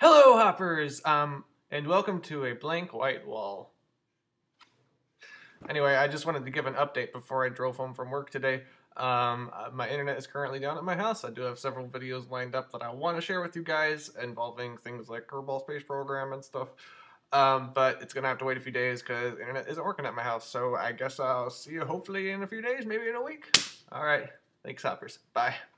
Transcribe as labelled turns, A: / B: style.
A: Hello, hoppers, and welcome to a blank white wall. Anyway, I just wanted to give an update before I drove home from work today. My internet is currently down at my house. I do have several videos lined up that I want to share with you guys involving things like Kerbal Space Program and stuff. But it's going to have to wait a few days because the internet isn't working at my house. So I guess I'll see you hopefully in a few days, maybe in a week. All right. Thanks, hoppers. Bye.